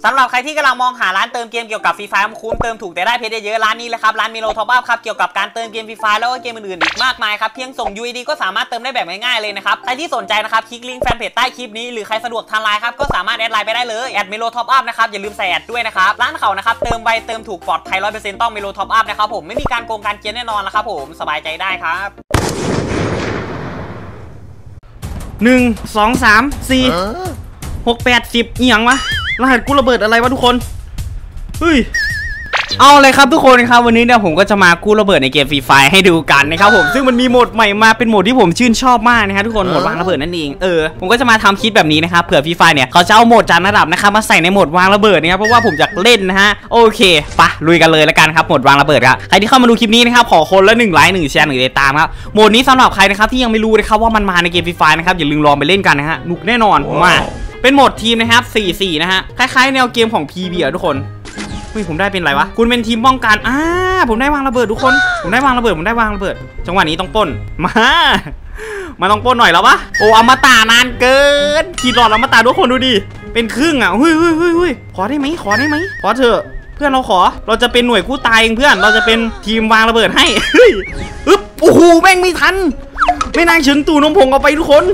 สำหรับใครที่กำลังมองหาร้านเติมเกมเกี่ยวกับฟรีไฟคุ้มเติมถูกแต่ได้เพชรเยอะร้านนี้เลยครับร้านMelo Top Upครับเกี่ยวกับการเติมเกมฟรีไฟแล้วก็เกมอื่นๆอีกมากมายครับเพียงส่ง UID ก็สามารถเติมได้แบบง่ายๆเลยนะครับใครที่สนใจนะครับคลิกลิงก์แฟนเพจใต้คลิปนี้หรือใครสะดวกทางไลน์ครับก็สามารถแอดไลน์ไปได้เลย@Melo Top Up นะครับอย่าลืมใส่แอดด้วยนะครับร้านเขานะครับเติมไวเติมถูกปลอดภัย 100% ต้อง Melo Top Up นะครับผมไม่มีการโกงการเกียร์แน่นอนนะครับผมสบายใจได้ครับ 1 2 3 4 6 8 10อีหยังวะรหัสกู้ระเบิดอะไรวะทุกคนเฮ้ยเอาเลยครับทุกคนครับวันนี้เนี่ยผมก็จะมากู้ระเบิดในเกมฟรีไฟให้ดูกันนะครับผมซึ่งมันมีโหมดใหม่มาเป็นโหมดที่ผมชื่นชอบมากนะครับทุกคนโหมดวางระเบิดนั่นเองผมก็จะมาทำคลิปแบบนี้นะครับเผื่อฟรีไฟเนี่ยเขาจะเอาโหมดจานระดับนะครับมาใส่ในโหมดวางระเบิดนะครับเพราะว่าผมอยากเล่นนะฮะโอเคปะลุยกันเลยละกันครับโหมดวางระเบิดครับใครที่เข้ามาดูคลิปนี้นะครับขอคนละ1 ไลค์1 แชร์1 ติดตามครับโหมดนี้สำหรับใครนะครับที่ยังไม่รู้นะครับว่ามันมาในเกมฟรีไฟนะครับอย่าลืมลองไปเล่นกันนะฮะหนุกแน่นอนมาเป็นโหมดทีมนะครับ4-4นะฮะคล้ายๆแนวเกมของ PB ทุกคนผมได้เป็นไรวะคุณเป็นทีมป้องกันผมได้วางระเบิดทุกคนผมได้วางระเบิดจังหวะนี้ต้องปล้นมาต้องปล้นหน่อยแล้ววะโอ้อมตะนานเกินขีดหลอดอมตะทุกคนดูดิเป็นครึ่งอ่ะเฮ้ยขอได้ไหมขอเถอะเพื่อนเราจะเป็นหน่วยกู้ตายเองเพื่อนเราจะเป็นทีมวางระเบิดให้อึ๊บโอ้โหแม่งไม่ทันไม่นางเฉินตู่นมผงเอาไปทุกคน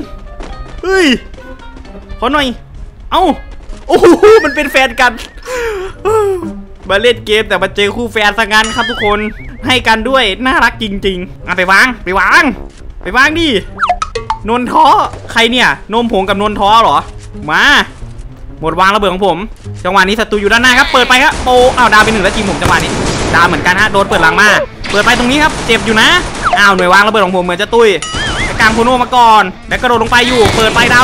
ขอหน่อยเอ้าโอ้โหมันเป็นแฟนกันมาเล่นเกมแต่มาเจอคู่แฟนซะงั้นครับทุกคนให้กันด้วยน่ารักจริงๆไปวางดินนท้อใครเนี่ยนมผงกับนนท้อเหรอมาหมดวางระเบิดของผมจังหวะนี้ศัตรูอยู่ด้านหน้าครับเปิดไปครับโปดาวไป1แล้วทีมผมจังหวะนี้ดาวเหมือนกันฮะโดนเปิดหลังมาเปิดไปตรงนี้ครับเจ็บอยู่นะหน่วยวางระเบิดของผมเหมือนจะตุ้ยกลางโคโนมาก่อนแล้วกระโดดลงไปอยู่เปิดไปดาว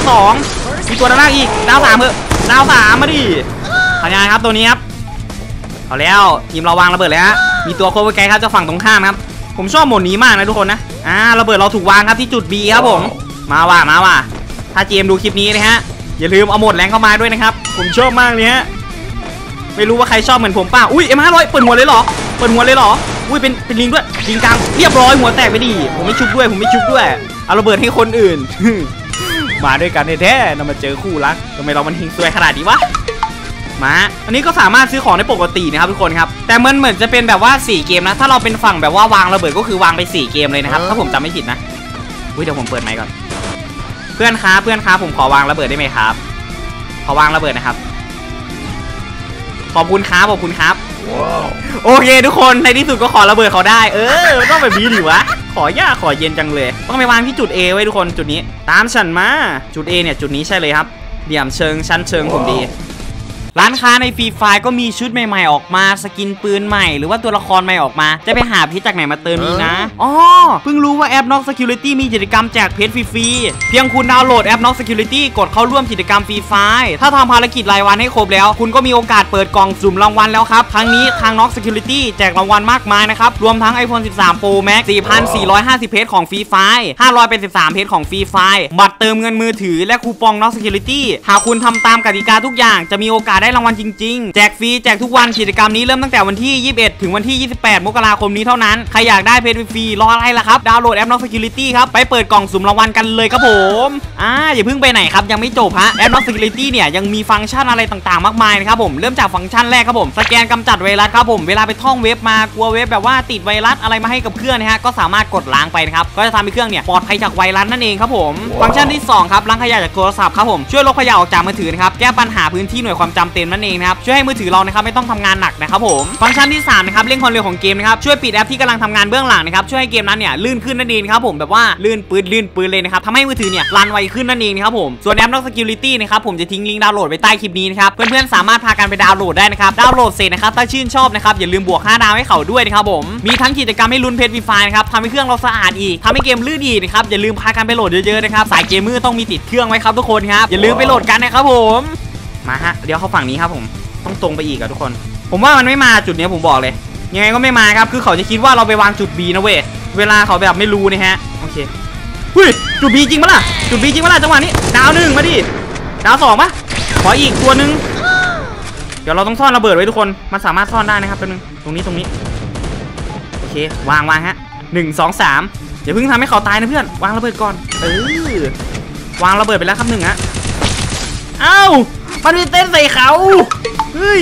2มีตัวด้านล่างอีกดาว3ดาว3มาดิทำยังไงครับตัวนี้ครับเอาแล้วทีมเราวางระเบิดแล้วฮะมีตัวโคเวอร์ไกด์ครับจะฝั่งตรงข้ามครับผมชอบโหมดนี้มากนะทุกคนนะระเบิดเราถูกวางครับที่จุด B ครับผมมาว่ะถ้าเจมดูคลิปนี้นะฮะอย่าลืมเอาโหมดแรงเข้ามาด้วยนะครับผมชอบมากเลยฮะไม่รู้ว่าใครชอบเหมือนผมป่ะอุ้ยM500เปิดหัวเลยเหรออุ้ยเป็นลิงด้วยลิงกลางเรียบร้อยหัวแตกไปดิผมไม่ชุบด้วยเอาระเบิดให้คนอื่น มาด้วยกันแท้ๆเรามาเจอคู่รักทำไมเรามันหิงซวยขนาดนี้วะมาอันนี้ก็สามารถซื้อของได้ปกตินะครับทุกคนครับแต่มันเหมือนจะเป็นแบบว่า4 เกมนะถ้าเราเป็นฝั่งแบบว่าวางระเบิดก็คือวางไป4 เกมเลยนะครับถ้าผมจำไม่ผิดนะเดี๋ยวผมเปิดไมค์ก่อนเพื่อนครับผมขอวางระเบิดได้ไหมครับขอวางระเบิดนะครับขอบคุณครับโอเคทุกคนในที่สุดก็ขอระเบิดเขาได้ต้องแบบนี้ดิวะขอเย็นจังเลยต้องไปวางที่จุด A ไว้ทุกคนจุดนี้ตามฉันมาจุด A เนี่ยจุดนี้ใช่เลยครับเหลี่ยมเชิงชั้นเชิงผมดีร้านค้าในฟรีไฟก็มีชุดใหม่ๆออกมาสกินปืนใหม่หรือว่าตัวละครใหม่ออกมาจะไปหาเพชรจากไหนมาเติมนี้นะเพิ่งรู้ว่าแอป Knox Security มีกิจกรรมแจกเพชรฟรีๆเพียงคุณดาวน์โหลดแอป Knox Security กดเข้าร่วมกิจกรรมฟรีไฟถ้าทำภารกิจรายวันให้ครบแล้วคุณก็มีโอกาสเปิดกล่องสุ่มรางวัลแล้วครับครั้งนี้ทาง Knox Security แจกรางวัลมากมายนะครับรวมทั้ง iPhone 13 Pro Max 4,450 เพชรของฟรีไฟ583เพชรของฟรีไฟบัตรเติมเงินมือถือและคูปอง Knox Security หากคุณทำตามกติกาทุกอย่างจะมีโอกาสได้รางวัลจริงๆแจกฟรีแจกทุกวันกิจกรรมนี้เริ่มตั้งแต่วันที่21ถึงวันที่28มกราคมนี้เท่านั้นใครอยากได้เพชรฟรีรออะไรล่ะครับดาวน์โหลดแอป Knox Security ครับไปเปิดกล่องสุ่มรางวัลกันเลยครับผมอย่าเพิ่งไปไหนครับยังไม่จบฮะแอป Knox Security เนี่ยยังมีฟังก์ชันอะไรต่างๆมากมายนะครับผมเริ่มจากฟังก์ชันแรกครับผมสแกนกำจัดไวรัสครับผมเวลาไปท่องเว็บมากลัวเว็บแบบว่าติดไวรัสอะไรมาให้กับเครื่องนะฮะก็สามารถกดล้างไปนะครับก็จะทำให้เครื่องเนี่ยปลอดภัยจากไวรัสนั่นเองครับผมฟังก์ชันที่2ครับล้างขยะจากโทรศัพท์ครับผมช่วยลบขยะออกจากมือถือนะครับแก้ปัญหาพื้นที่หน่วยความจำเต็มนั่นเองนะครับช่วยให้มือถือเรานะครับไม่ต้องทำงานหนักนะครับผมฟังก์ชันที่3นะครับเร่งความเร็วของเกมนะครับช่วยปิดแอปที่กำลังทำงานเบื้องหลังนะครับช่วยให้เกมนั้นเนี่ยลื่นขึ้นนั่นเองครับผมแบบว่าลื่นปืนเลยนะครับทำให้มือถือเนี่ยรันไวขึ้นนั่นเองครับผมส่วนแอป Knox Security นะครับผมจะทิ้งลิงก์ดาวน์โหลดไว้ใต้คลิปนี้นะครับเพื่อนๆสามารถพากันไปดาวน์โหลดได้นะครับดาวน์โหลดเสร็จนะครับถ้าชื่นชอบนะครับอย่าลืมบวก5 ดาวให้เขาด้วยนะครับผมมีทั้งกิจกรรมให้ลุ้นเพชรฟรีไฟนะครับทำให้เครื่องเราสะอาดอีกทำให้เกมลื่นอีกนะครับอย่าลืมพากันไปโหลดเยอะๆนะครับสายเกมเมอร์ต้องมีติดเครื่องไว้ครับทุกคนครับอย่าลืมไปโหลดกันนะครับผมมาฮะเดี๋ยวเข้าฝั่งนี้ครับผมต้องตรงไปอีกทุกคนผมว่ามันไม่มาจุดนี้ผมบอกเลยยังไงก็ไม่มาครับคือเขาจะคิดว่าเราไปวางจุด B นะเว้ยเวลาเขาแบบไม่รู้นะฮะโอเคเฮ้ยจุด B จริงปะล่ะจังหวะนี้ดาว1มาดิดาว2ปะขออีกตัวนึงเดี๋ยวเราต้องซ่อนระเบิดไว้ทุกคนมันสามารถซ่อนได้นะครับตัวนึงตรงนี้โอเควางฮะ1 2 3อย่าเพิ่งทำให้เขาตายนะเพื่อนวางระเบิดก่อนวางระเบิดไปแล้วครับ1ฮะเอ้ามันมีเต้นใส่เขาเย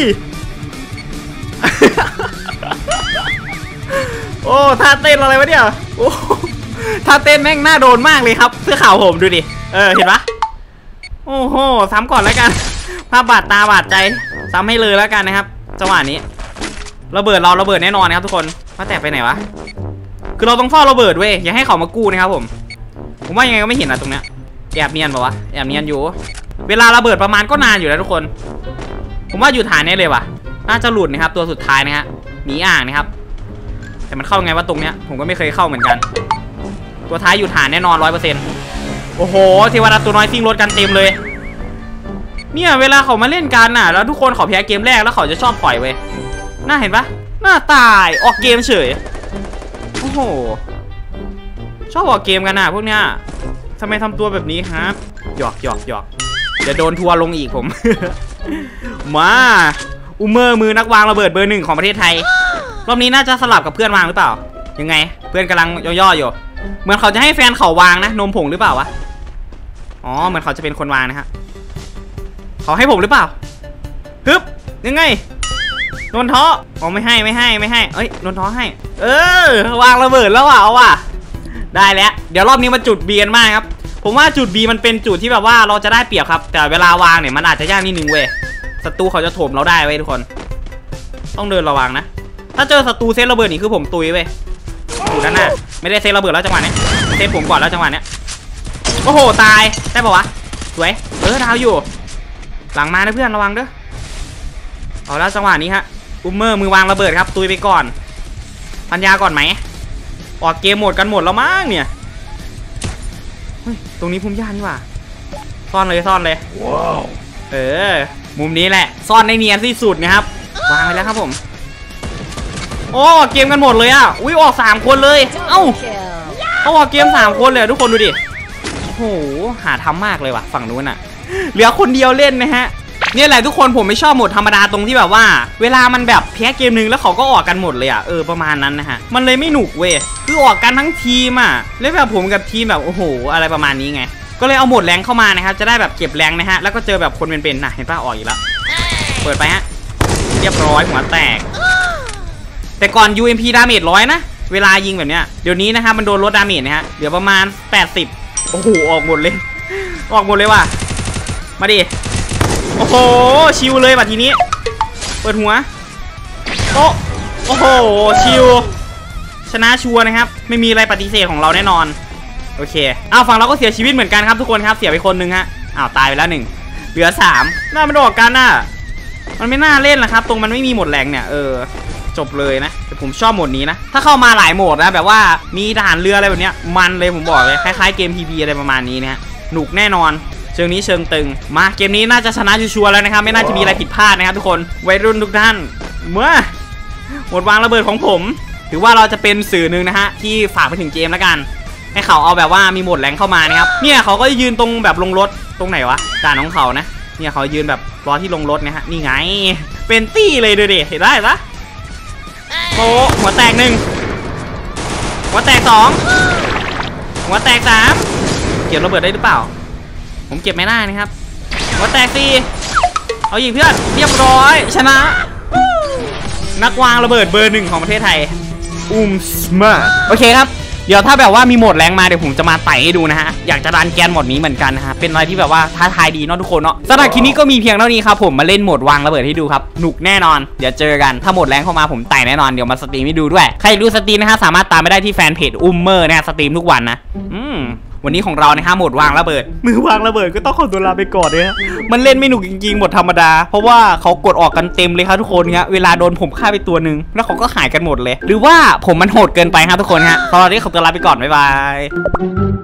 โอ้ท่าเต้นอะไรวะเนี่ยโอ้ท่าเต้นแม่งน่าโดนมากเลยครับเสื้อขาวผมดูดิเห็นปะโอ้โหซ้ำก่อนแล้วกันภาพบาดตาบาดใจซ้ำให้เลยแล้วกันนะครับจังหวะนี้ระเบิดเราระเบิดแน่นอนนะครับทุกคนมาแตกไปไหนวะคือเราต้องเฝ้าระเบิดเว้ยอย่าให้เขามากู้นะครับผมว่ายังไงก็ไม่เห็นอะตรงเนี้ยแอบเนียนปะวะแอบเนียนอยู่เวลาระเบิดประมาณก็นานอยู่นะทุกคนผมว่าอยู่ฐานนี้เลยว่ะน่าจะหลุดนะครับตัวสุดท้ายนะฮะหนีอ่างนะครับแต่มันเข้าไงว่าตรงเนี้ยผมก็ไม่เคยเข้าเหมือนกันตัวท้ายอยู่ฐานแน่นอน 100%โอ้โหเทวดาตัวน้อยซิ่งรถกันเต็มเลยเนี่ยเวลาเขามาเล่นกันน่ะแล้วทุกคนเขาแพ้เกมแรกแล้วเขาจะชอบปล่อยเว้ยน่าเห็นปะน่าตายออกเกมเฉยโอ้โหชอบออกเกมกันน่ะพวกเนี้ยทำไมทำตัวแบบนี้ครับหยอกเดี๋ยวโดนทัวร์ลงอีกผม มาอุเมอร์มือนักวางระเบิดเบอร์ 1ของประเทศไทยรอบนี้น่าจะสลับกับเพื่อนวางหรือเปล่ายังไงเพื่อนกำลังย่อๆอยู่เหมือนเขาจะให้แฟนเขาวางนะนมผงหรือเปล่าวะอ๋อเหมือนเขาจะเป็นคนวางนะฮะเขาให้ผมหรือเปล่าฮึบยังไงโดนท้ออ๋อไม่ให้เอ้ยโดนท้อให้วางระเบิดแล้วว่ะเอาว่ะได้แล้วเดี๋ยวรอบนี้มาจุดเบียนมากครับผมว่าจุด B มันเป็นจุดที่แบบว่าเราจะได้เปรียบครับแต่เวลาวางเนี่ยมันอาจจะยากนิดนึงเว้ยศัตรูเขาจะโถมเราได้เว้ยทุกคนต้องเดินระวังนะถ้าเจอศัตรูเซตระเบิดนี่คือผมตุยเว้ยอยู่ด้านหน้าไม่ได้เซตระเบิดแล้วจังหวะนี้เซตผมก่อนแล้วจังหวะนี้โอ้โหตายได้ปะวะสวยดาวอยู่หลังมานะเพื่อนระวังเด้อเอาแล้วจังหวะนี้ฮะอุมเมอร์มือวางระเบิดครับตุยไปก่อนพันยาก่อนไหมออกเกมหมดกันหมดแล้วมั้งเนี่ยเฮ้ยตรงนี้พุ่มหญ้านี่ว่ะซ่อนเลยว้าวมุมนี้แหละซ่อนในเนียนที่สุดนะครับวางไปแล้วครับผมโอ้เกมกันหมดเลยอ่ะอุ้ยออก3คนเลยเอ้าเขาออกเกม3คนเลยทุกคนดูดิโอ้โหหาทำมากเลยว่ะฝั่งนู้นอ่ะเหลือคนเดียวเล่นนะฮะเนี่ยแหละทุกคนผมไม่ชอบโหมดธรรมดาตรงที่แบบว่าเวลามันแบบแพ้เกมนึงแล้วเขาก็ออกกันหมดเลยอ่ะประมาณนั้นนะฮะมันเลยไม่หนุกเว้ยคือออกกันทั้งทีมอ่ะแล้วแบบผมกับทีมแบบโอ้โหอะไรประมาณนี้ไงก็เลยเอาโหมดแรงเข้ามานะครับจะได้แบบเก็บแรงนะฮะแล้วก็เจอแบบคนเป็นๆนะเห็นป่ะออกอีกแล้วเปิดไปฮะเรียบร้อยหัวแตกแต่ก่อน UMP ดาเมจ100นะเวลายิงแบบเนี้ยเดี๋ยวนี้นะครับมันโดนลดดาเมจนะฮะเหลือประมาณ80โอ้โหออกหมดเลยว่ะมาดิโอ้โหชิวเลยแบบทีนี้เปิดหัวโอ้โหชิวชนะชัวร์นะครับไม่มีอะไรปฏิเสธของเราแน่นอนโอเคฝั่งเราก็เสียชีวิตเหมือนกันครับทุกคนครับเสียไปคนนึงฮะตายไปแล้ว1เหลือ3น่ามันออกกันน่ะมันไม่น่าเล่นนะครับตรงมันไม่มีโหมดแรงเนี่ยจบเลยนะแต่ผมชอบโหมดนี้นะถ้าเข้ามาหลายโหมดนะแบบว่ามีทหารเรืออะไรแบบเนี้ยมันเลยผมบอกเลยคล้ายๆเกม PB อะไรประมาณนี้นะฮะหนุกแน่นอนเชิงนี้เชิงตึงมาเกมนี้น่าจะชนะชัวร์แล้วนะครับไม่น่าจะมีอะไรผิดพลาดนะครับทุกคนวัยรุ่นทุกท่านเมื่อหมดวางระเบิดของผมถือว่าเราจะเป็นสื่อหนึ่งนะฮะที่ฝากไปถึงเกมแล้วกันให้เขาเอาแบบว่ามีโหมดแรงเข้ามานะครับเนี่ยเขาก็ยืนตรงแบบลงรถตรงไหนวะด่านของเขานะเนี่ยเขายืนแบบรอที่ลงรถนะฮะนี่ไงเป็นตี้เลยดูดิเห็นได้ปะโอ้หัวแตก1หัวแตก2หัวแตก3เก็บระเบิดได้หรือเปล่าผมเก็บไม่ได้นะครับหัวแตก4เอาอีกเพื่อนเรียบร้อยชนะนักวางระเบิดเบอร์ 1ของประเทศไทยสมาร์ทโอเคครับเดี๋ยวถ้าแบบว่ามีโหมดแรงมาเดี๋ยวผมจะมาไต่ให้ดูนะฮะอยากจะดันแกนโหมดนี้เหมือนกันนะฮะเป็นอะไรที่แบบว่าท้าทายดีเนาะทุกคนเนาะสำหรับคลิปนี้ก็มีเพียงเท่านี้ครับผมมาเล่นโหมดวางระเบิดให้ดูครับหนุกแน่นอนเดี๋ยวเจอกันถ้าโหมดแรงเข้ามาผมไต่แน่นอนเดี๋ยวมาสตรีมให้ดูด้วยใครดูสตรีมนะฮะสามารถตามไปได้ที่แฟนเพจอุ้มเมอร์นะสตรีมทุกวันนะวันนี้ของเรานะฮะโหมดวางระเบิดมือวางระเบิดก็ต้องขอตัวลาไปก่อนเลยฮะมันเล่นไม่หนุกจริงๆโหมดธรรมดาเพราะว่าเขากดออกกันเต็มเลยครับทุกคนฮะเวลาโดนผมฆ่าไปตัวนึงแล้วเขาก็หายกันหมดเลยหรือว่าผมมันโหดเกินไปครับทุกคนฮะตอนนี้ขอตัวลาไปก่อนบ๊ายบาย